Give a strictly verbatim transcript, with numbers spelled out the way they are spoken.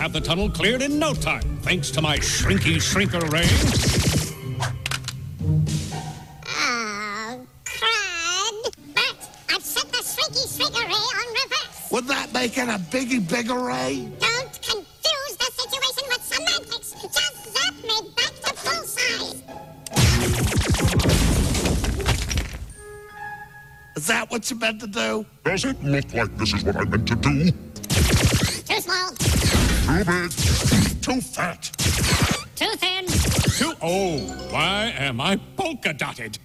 have the tunnel cleared in no time, thanks to my shrinky shrinker ray. Oh, crud. But I've set the shrinky shrinker ray on reverse. Would that make it a biggie bigger ray? Don't confuse the situation with semantics. Just zap me back to full size. Is that what you meant to do? Does it look like this is what I meant to do? Too small. Too big. Too fat. Too thin. Too old. Why am I polka dotted?